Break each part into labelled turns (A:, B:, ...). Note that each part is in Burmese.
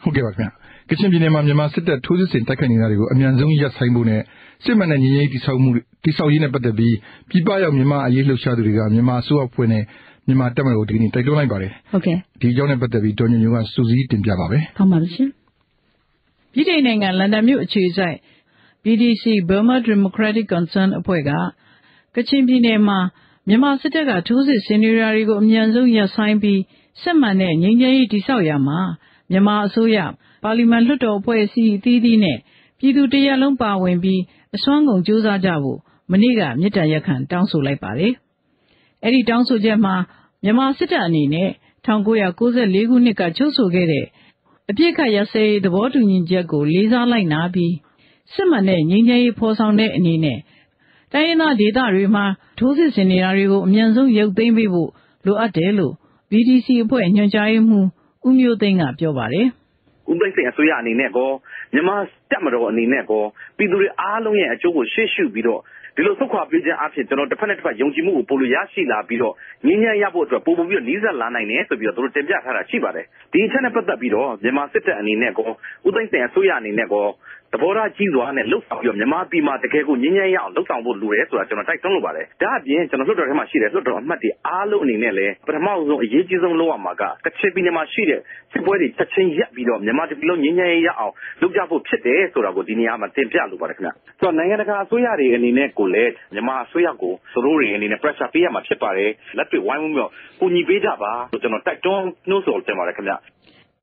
A: ဟုတ်ကဲ့ပါခင်ဗျ။ကချင်ပြည်နယ်မှာမြန်မာစစ်တပ်ထိုးစစ်ဆင်တိုက်ခိုက်နေတာတွေကိုအမြန်ဆုံးရပ်ဆိုင်းဖို့နဲ့စစ်မှန်တဲ့ငြိမ်းချမ်းရေးတည်ဆောက်ရေးနဲ့ပတ်သက်ပြီးပြည်ပရောက်မြန်မာအရေးလှုပ်ရှားသူတွေကမြန်မာအစိုးရအဖွဲ့နဲ့မြန်မာတပ်မတော်ကိုဒီနေ့တိုက်တွန်းလိုက်ပါတယ်
B: ။ဟုတ်ကဲ့
A: ။ဒီအကြောင်းနဲ့ပတ်သက်ပြီးဒေါ်ညိုညိုကစူးစီးတင်ပြပါမယ်
B: ။ဟုတ်ပါပြီရှင်။ပြည်ထောင်နိုင်ငံလန်ဒန်မြို့အခြေစိုက် BDC Burma Democratic Concern အဖွဲ့ကကချင်ပြည်နယ်မှာမြန်မာစစ်တပ်ကထိုးစစ်ဆင်နေတာတွေကိုအမြန်ဆုံးရပ်ဆိုင်းပြီးစစ်မှန်တဲ့ငြိမ်းချမ်းရေးတည်ဆောက်ရမှာမြန်မာအစိုးရပါလီမန်လွှတ်တော်အဖွဲ့အစည်းအသီးသီးနဲ့ပြည်သူတရက်လုံးပါဝင်ပြီးအစွမ်းကုန်ကြိုးစားကြဖို့မနေ့ကမြစ်တံရက်ခံတောင်းဆိုလိုက်ပါတယ်။အဲဒီတောင်းဆိုချက်မှာမြန်မာစစ်တပ်အနေနဲ့1994ခုနှစ်ကချုပ်ဆိုခဲ့တဲ့အပြစ်ခတ်ရပ်စဲရေးသဘောတူညီချက်ကိုလေးစားလိုက်နာပြီးစစ်မှန်တဲ့ငြိမ်းချမ်းရေးဖော်ဆောင်တဲ့အနေနဲ့တိုင်းရင်းသားဒေသတွေမှာထိုးစစ်ဆင်နေတာတွေကိုအမြန်ဆုံးရုပ်သိမ်းပေးဖို့လိုအပ်တယ်လို့ BDC အဖွဲ့ညွှန်ကြားရေးမှူးဦးမျိုးသိန်းကပြောပါတယ်
C: ။ဦးသိန်းစိန်အစိုးရအနေနဲ့ကောမြန်မာတပ်မတော်အနေနဲ့ကောပြည်သူတွေအားလုံးရဲ့အကျိုးကိုရှေ့ရှုပြီးတော့ဒီလိုဆုတ်ခွာပေးခြင်းအဖြစ်ကျွန်တော်တစ်ဖက်နဲ့တစ်ဖက်ယုံကြည်မှုကိုပိုလို့ရရှိလာပြီးတော့ငြင်းငြင်းရဖို့အတွက်ပို့ပြီးတော့နှီးစပ်လာနိုင်တယ်ဆိုပြီးတော့သူတို့တင်ပြထားတာရှိပါတယ်။ဒီအချက်နဲ့ပတ်သက်ပြီးတော့မြန်မာစစ်တပ်အနေနဲ့ကောဦးသိန်းစိန်အစိုးရအနေနဲ့ကောသဘောထားကြီးစွာနဲ့လှုပ်ဆောင်ပြီးတော့မြန်မာပြည်မှာတကယ်ကိုငြင်းငြင်းရအောင်လှုပ်ဆောင်ဖို့လိုတယ်ဆိုတာကျွန်တော်တိုက်တွန်းလိုပါတယ်။ဒါအပြင်ကျွန်တော်လွှတ်တော်ထဲမှာရှိတဲ့လွှတ်တော်အမတ်တွေအားလုံးအနေနဲ့လည်းပထမဆုံးအရေးကြီးဆုံးလုပ်ရမှာကကချင်ပြည်နယ်မှာရှိတဲ့စစ်ပွဲတွေချက်ချင်းရပ်ပြီးတော့မြန်မာပြည်လုံးငြင်းငြင်းရအောင်လုပ်ကြဖို့ဖြစ်တယ်ဆိုတာကိုဒီနေရာမှာတင်ပြလိုပါတယ်ခင်ဗျ။ဆိုတော့နိုင်ငံတကာအစိုးရတွေအနေနဲ့ကိုလည်းမြန်မာအစိုးရကိုသူတို့တွေအနေနဲ့ pressure ပေးရမှာဖြစ်ပါတယ်။လက်တွေ့ဝိုင်းဝန်းပြီးတော့ကူညီပေးကြပါလို့ကျွန်တော်တိုက်တွန်းနှိုးဆော်တင်ပါတယ်ခင်ဗျ။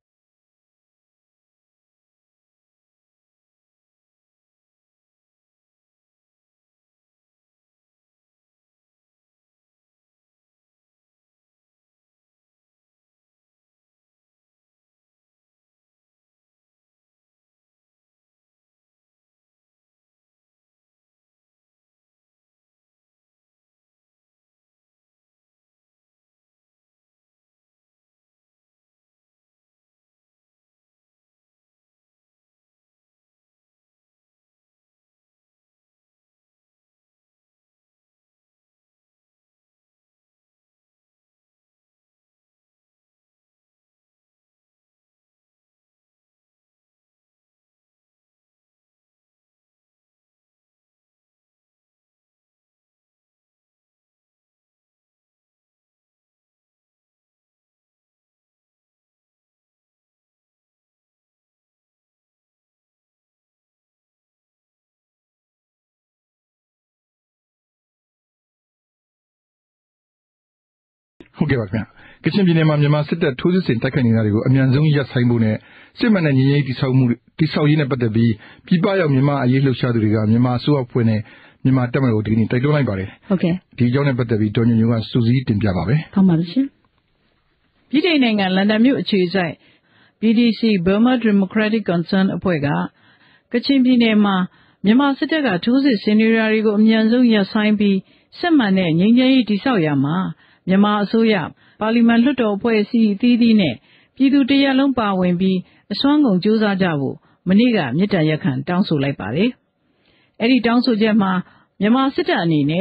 A: ဟုတ်ကဲ့ပါခင်ဗျ။ကချင်ပြည်နယ်မှာမြန်မာစစ်တပ်ထိုးစစ်ဆင်တိုက်ခိုက်နေတာတွေကိုအမြန်ဆုံးရပ်ဆိုင်းဖို့နဲ့စစ်မှန်တဲ့ငြိမ်းချမ်းရေးတည်ဆောက်ရေးနဲ့ပတ်သက်ပြီးပြည်ပရောက်မြန်မာအရေးလှုပ်ရှားသူတွေကမြန်မာအစိုးရအဖွဲ့နဲ့မြန်မာတပ်မတော်ကိုဒီနေ့တိုက်တွန်းလိုက်ပါတယ်
B: ။ဟုတ်ကဲ့
A: ။ဒီအကြောင်းနဲ့ပတ်သက်ပြီးဒေါ်ညိုညိုကစူးစီးတင်ပြပါမယ်
B: ။ဟုတ်ပါပြီရှင်။ပြည်ထောင်နိုင်ငံလန်ဒန်မြို့အခြေစိုက် BDC Burma Democratic Concern အဖွဲ့ကကချင်ပြည်နယ်မှာမြန်မာစစ်တပ်ကထိုးစစ်ဆင်နေတာတွေကိုအမြန်ဆုံးရပ်ဆိုင်းပြီးစစ်မှန်တဲ့ငြိမ်းချမ်းရေးတည်ဆောက်ရမှာမြန်မာအစိုးရပါလီမန်လွှတ်တော်အဖွဲ့အစည်းအသီးသီးနဲ့ပြည်သူတရက်လုံးပါဝင်ပြီးအစွမ်းကုန်ကြိုးစားကြဖို့မနေ့ကမြစ်တံရက်ခံတောင်းဆိုလိုက်ပါတယ်။အဲဒီတောင်းဆိုချက်မှာမြန်မာစစ်တပ်အနေနဲ့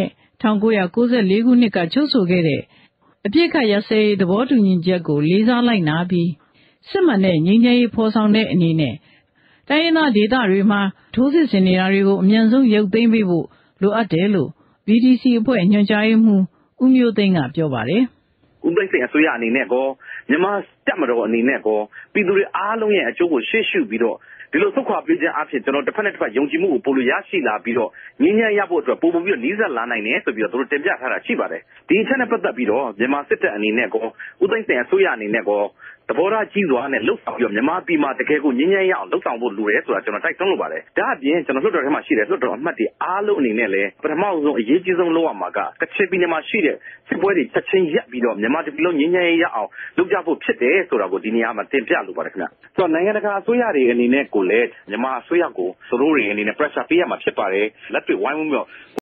B: 1994ခုနှစ်ကချုပ်ဆိုခဲ့တဲ့အပြစ်ခတ်ရပ်စဲရေးသဘောတူညီချက်ကိုလေးစားလိုက်နာပြီးစစ်မှန်တဲ့ငြိမ်းချမ်းရေးဖော်ဆောင်တဲ့အနေနဲ့တိုင်းရင်းသားဒေသတွေမှာထိုးစစ်ဆင်နေတာတွေကိုအမြန်ဆုံးရုပ်သိမ်းပေးဖို့လိုအပ်တယ်လို့ BDC အဖွဲ့ညွှန်ကြားရေးမှူးဦးမျိုးသိန်းကပြောပါတယ်
C: ။ဦးသိန်းစိန်အစိုးရအနေနဲ့ကောမြန်မာတပ်မတော်အနေနဲ့ကောပြည်သူတွေအားလုံးရဲ့အကျိုးကိုရှေ့ရှုပြီးတော့ဒီလိုဆုတ်ခွာပေးခြင်းအဖြစ်ကျွန်တော်တစ်ဖက်နဲ့တစ်ဖက်ယုံကြည်မှုကိုပိုလို့ရရှိလာပြီးတော့ငြင်းငြင်းရဖို့အတွက်ပို့ပြီးတော့နှီးစပ်လာနိုင်တယ်ဆိုပြီးတော့သူတို့တင်ပြထားတာရှိပါတယ်။ဒီအချက်နဲ့ပတ်သက်ပြီးတော့မြန်မာစစ်တပ်အနေနဲ့ကောဦးသိန်းစိန်အစိုးရအနေနဲ့ကောသဘောထားကြီးစွာနဲ့လှုပ်ဆောင်ပြီးတော့မြန်မာပြည်မှာတကယ်ကိုငြင်းငြင်းရအောင်လှုပ်ဆောင်ဖို့လိုတယ်ဆိုတာကျွန်တော်တိုက်တွန်းလိုပါတယ်။ဒါအပြင်ကျွန်တော်လွှတ်တော်ထဲမှာရှိတဲ့လွှတ်တော်အမတ်တွေအားလုံးအနေနဲ့လည်းပထမဆုံးအရေးကြီးဆုံးလုပ်ရမှာကကချင်ပြည်နယ်မှာရှိတဲ့စစ်ပွဲတွေချက်ချင်းရပ်ပြီးတော့မြန်မာပြည်လုံးငြင်းငြင်းရအောင်လုပ်ကြဖို့ဖြစ်တယ်ဆိုတာကိုဒီနေရာမှာတင်ပြလိုပါတယ်ခင်ဗျ။ဆိုတော့နိုင်ငံတကာအစိုးရတွေအနေနဲ့ကိုလည်းမြန်မာအစိုးရကိုသူတို့တွေအနေနဲ့ pressure ပေးရမှာဖြစ်ပါတယ်။လက်တွေ့ဝိုင်းဝန်းပြီးတော့